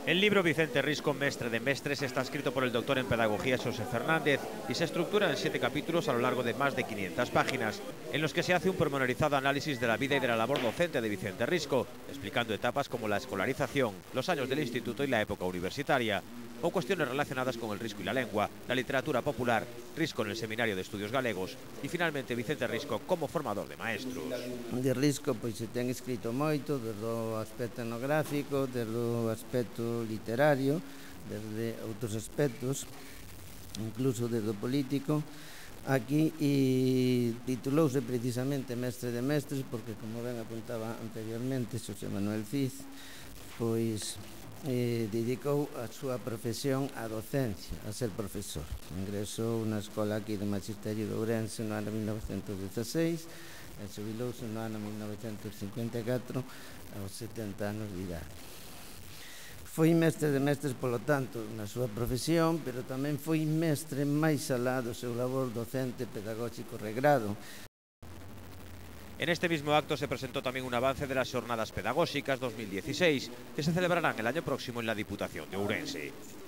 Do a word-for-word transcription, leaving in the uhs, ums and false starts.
El libro Vicente Risco, Mestre de Mestres, está escrito por el doctor en Pedagogía José Fernández y se estructura en siete capítulos a lo largo de más de quinientas páginas, en los que se hace un pormenorizado análisis de la vida y de la labor docente de Vicente Risco, explicando etapas como la escolarización, los años del instituto y la época universitaria, o cuestiones relacionadas con el risco y la lengua, la literatura popular, Risco en el Seminario de Estudios Galegos y finalmente Vicente Risco como formador de maestros. De Risco pois se ten escrito moito, desde o aspecto etnográfico, desde o aspecto literario, desde outros aspectos, incluso desde o político. Aquí e titulouse precisamente Mestre de Mestres porque, como ben apuntaba anteriormente Xosé Manuel Cid, pois eh, dedicou a súa profesión á docencia, a ser profesor. Ingresou na escola aquí de Magisterio de Ourense no ano mil novecentos dezasseis e xubilouse no ano mil novecentos cincuenta e catro aos setenta anos de idade. Foi mestre de mestres, polo tanto, na súa profesión, pero tamén foi mestre máis alá do seu labor docente pedagóxico regrado. En este mismo acto se presentó también un avance de las Jornadas Pedagóxicas dos mil dieciséis, que se celebrarán el año próximo en la Diputación de Ourense.